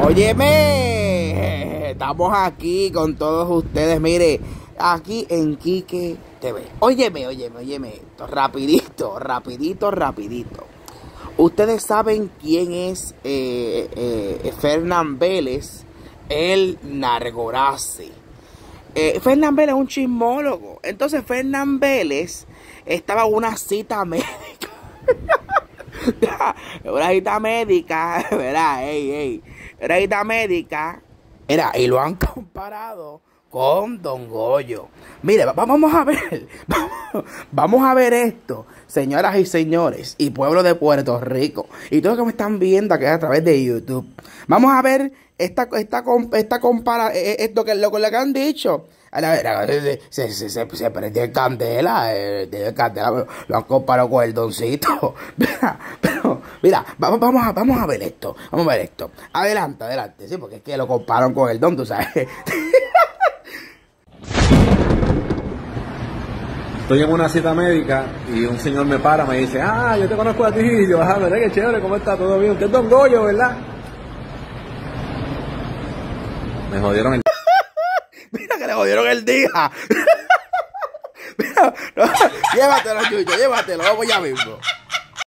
Óyeme, estamos aquí con todos ustedes, mire, aquí en Quique TV. Óyeme esto, rapidito. Ustedes saben quién es Fernán Vélez, el Nargorazi. Fernán Vélez es un chismólogo. Entonces Fernán Vélez estaba en una cita médica. Una cita médica, ¿verdad? Una cita médica. Mira, y lo han comparado con Don Goyo. Mire, vamos a ver esto, señoras y señores, y pueblo de Puerto Rico, y todos los que me están viendo aquí a través de YouTube. Vamos a ver esto que lo que han dicho. Se prendió el candela, lo han comparado con el Doncito. Mira, vamos a ver esto. Adelante, sí, porque es que lo comparan con el Don, tú sabes. Estoy en una cita médica y un señor me para, me dice, yo te conozco a ti. Y yo, ¿verdad? Qué chévere, ¿cómo está? ¿Todo bien? Usted es Don Goyo, ¿verdad? Me jodieron el... Mira que le jodieron el día. Mira, no, llévatelo, Chucho, llévatelo, vamos ya mismo.